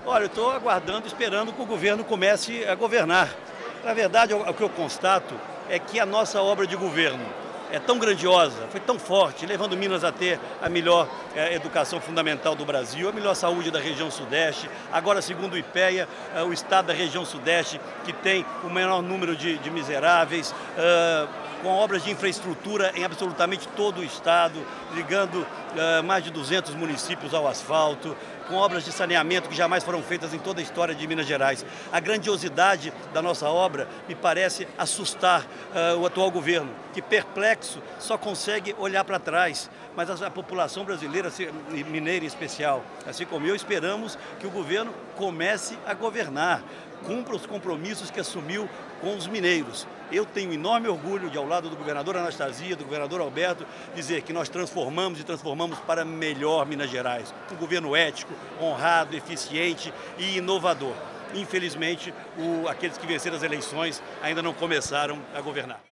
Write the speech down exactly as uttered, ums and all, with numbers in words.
Olha, eu estou aguardando, esperando que o governo comece a governar. Na verdade, o que eu constato é que a nossa obra de governo é tão grandiosa, foi tão forte, levando Minas a ter a melhor é, educação fundamental do Brasil, a melhor saúde da região sudeste. Agora, segundo o IPEA, é, o estado da região sudeste que tem o menor número de, de miseráveis, é, com obras de infraestrutura em absolutamente todo o estado, ligando uh, mais de duzentos municípios ao asfalto, com obras de saneamento que jamais foram feitas em toda a história de Minas Gerais. A grandiosidade da nossa obra me parece assustar uh, o atual governo, que perplexo só consegue olhar para trás. Mas a, a população brasileira, mineira em especial, assim como eu, esperamos que o governo comece a governar, cumpra os compromissos que assumiu com os mineiros. Eu tenho enorme orgulho de, ao lado do governador Anastasia, do governador Alberto, dizer que nós transformamos e transformamos para melhor Minas Gerais. Um governo ético, honrado, eficiente e inovador. Infelizmente, o, aqueles que venceram as eleições ainda não começaram a governar.